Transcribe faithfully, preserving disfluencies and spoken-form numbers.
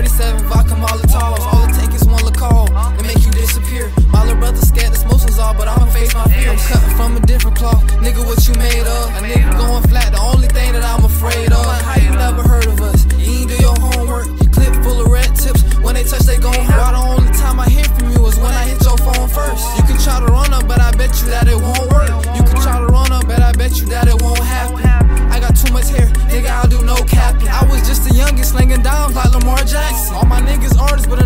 forty-seven vodka Molotovs. All it takes is one look call to make you disappear. My little brother scared the smotions all, but I'ma face my fears. I'm cutting from a different cloth, nigga, what you made of? A nigga going flat, the only thing that I'm afraid of. How you never heard of us? You ain't do your homework. You clip full of red tips. When they touch, they gon' hurt. Why the only time I hear from you is when I hit your phone first? You can try to run up, but I bet you that it won't work. You can try to run up, but I bet you that it won't happen. I got too much hair, nigga, I'll do no capping. I was just the youngest slinging dimes like Lamar Jackson. All my niggas artists, but